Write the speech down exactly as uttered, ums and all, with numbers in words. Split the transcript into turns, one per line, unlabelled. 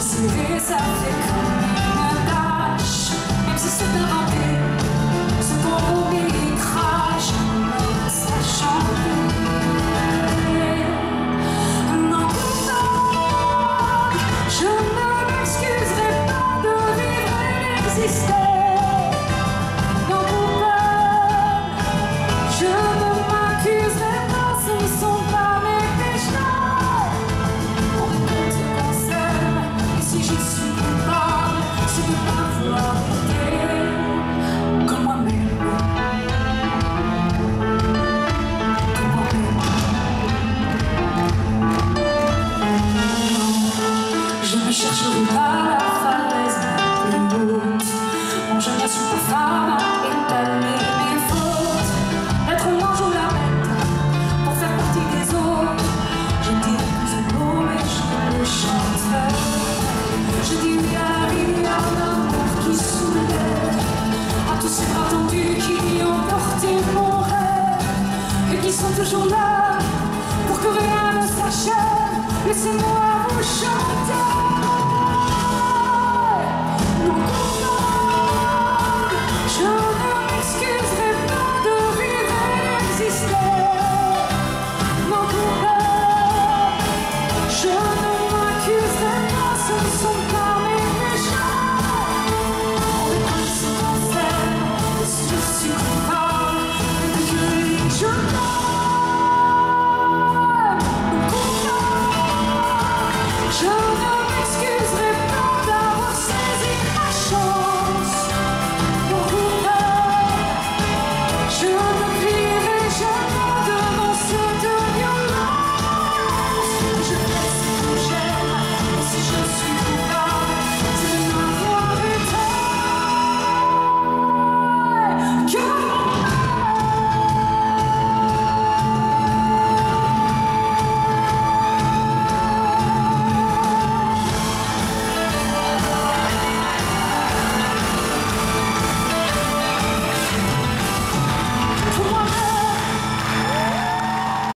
se lever, ça fait comme une tâche. Même si c'est inventé, ce compromis crache, ça chante. Non, non, je ne m'excuserai pas de vivre et d'exister. Non, coupable, je ne m'accuserai pas, ce ne sont pas mes péchés. On répète qu'on s'aime, et si je suis coupable, c'est de ne pas vouloir aider comme moi-même. Comme moi-même. Je ne chercherai pas la